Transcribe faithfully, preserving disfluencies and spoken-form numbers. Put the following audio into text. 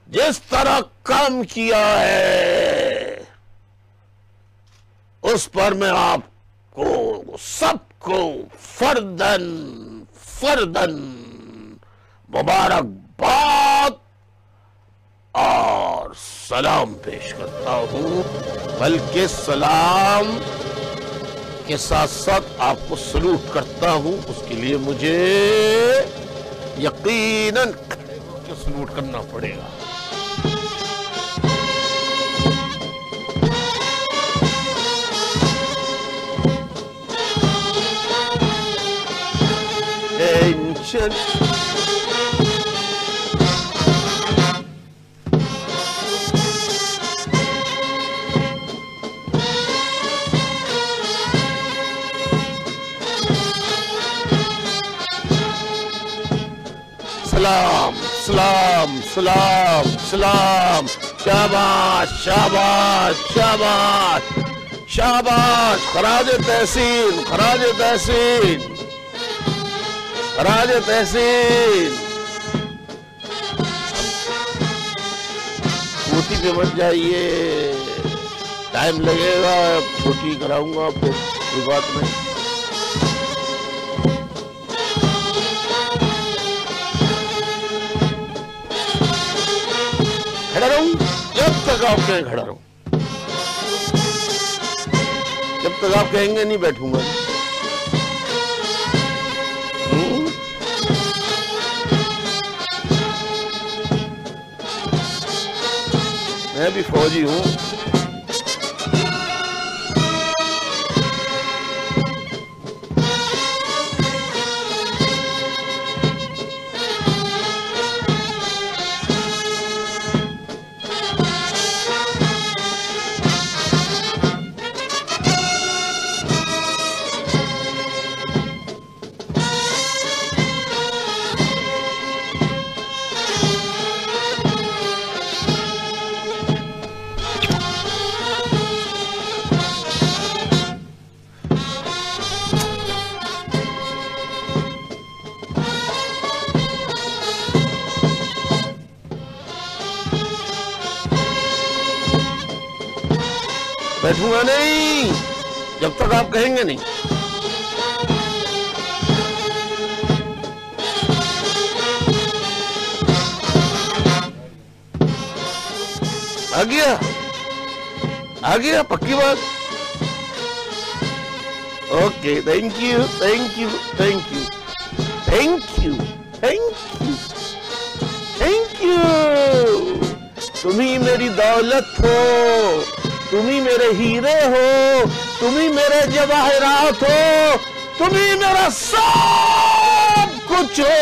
जिस तरह काम किया है उस पर मैं आपको सबको फर्दन फर्दन मुबारकबाद और सलाम पेश करता हूं। बल्कि सलाम के साथ साथ आपको सलूट करता हूं। उसके लिए मुझे यकीनन खड़े होकर सलूट करना पड़ेगा। टेंशन सलाम सलाम सलाम सलाम। शाबाश शाबाश शाबाश शाबाश। खराज तहसीन खराज तहसीन खराज तहसीन। छोटी पे मत जाइए, टाइम लगेगा, छोटी कराऊंगा फिर कोई बात नहीं। खड़ा रहूं जब तक आप कहें खड़ा रहूं, जब तक आप कहेंगे नहीं बैठूंगा। मैं भी फौजी हूं। बैठूंगा नहीं जब तक आप कहेंगे नहीं। आ गया आ गया पक्की बात। Okay thank you thank you thank you thank you thank you thank you. तुम ही मेरी दौलत हो, तुम ही मेरे हीरे हो, तुम ही मेरे जवाहरात हो, तुम ही मेरा सब कुछ हो।